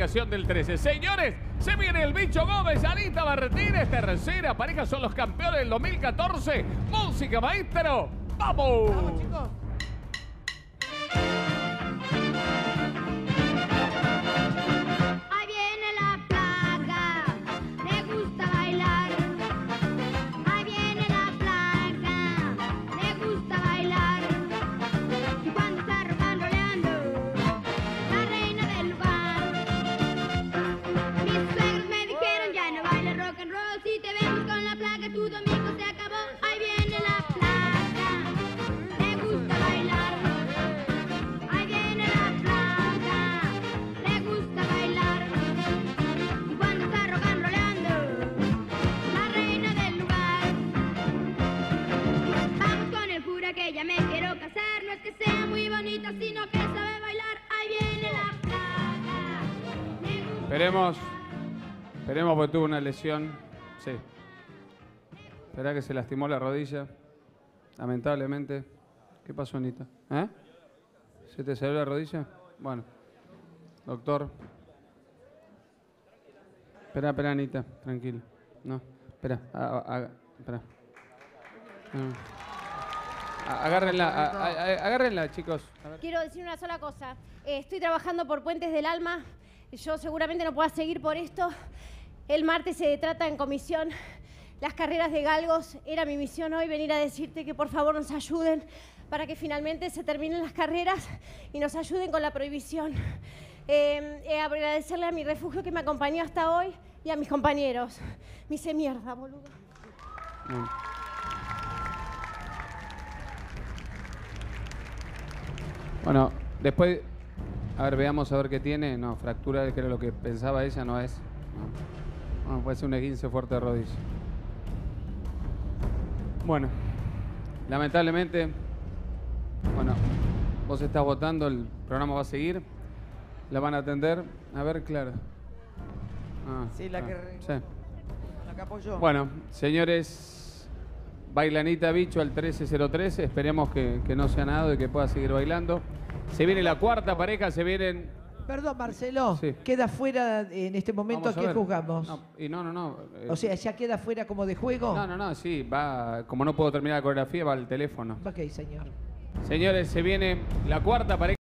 clasificación del 13. Señores, se viene el Bicho Gómez, Anita Martínez, tercera pareja, son los campeones del 2014. Música, maestro, ¡vamos! Vamos, chicos. Ahí viene la plaga, le gusta bailar. Ahí viene la plaga, le gusta bailar. Y cuando está rocanroleando, la reina del lugar. Mis suegros me dijeron, ya no baila rock and roll. Si te vemos con la plaga, tu domingo se acabó. Ahí viene la plaga, le gusta bailar. Ahí viene la plaga, le gusta bailar. Y cuando está rocanroleando, la reina del lugar. Vamos con el cura que ya me quiero casar. No es que sea muy bonita, sino que sabe bailar. Ahí viene la plaga, le gusta. Esperemos porque tuvo una lesión. Sí. Esperá que se lastimó la rodilla. Lamentablemente. ¿Qué pasó, Anita? ¿Eh? ¿Se te salió la rodilla? Bueno. Doctor. Espera, Anita. Tranquilo. No. Espera. Espera. Agárrenla, chicos. A ver. Quiero decir una sola cosa. Estoy trabajando por Puentes del Alma. Yo seguramente no pueda seguir por esto. El martes se trata en comisión las carreras de galgos. Era mi misión hoy venir a decirte que por favor nos ayuden para que finalmente se terminen las carreras y nos ayuden con la prohibición. Agradecerle a mi refugio que me acompañó hasta hoy y a mis compañeros. Me hice mierda, boludo. Bueno, después, a ver, veamos a ver qué tiene. No, fractura, que era lo que pensaba ella, no es. No, puede ser un esguince fuerte de rodilla. Bueno, lamentablemente, bueno, vos estás votando, el programa va a seguir. La van a atender. A ver, Clara. Sí, la que apoyó. Bueno, señores, bailanita Bicho al 1303. Esperemos que no sea nada y que pueda seguir bailando. Se viene la cuarta pareja, se vienen... Perdón, Marcelo. Sí. ¿Queda fuera en este momento? Vamos a ¿A qué ver. juzgamos? No. O sea, ¿ya queda fuera como de juego? No, sí, va, como no puedo terminar la coreografía, va al teléfono. Ok, señor. Señores, se viene la cuarta pareja.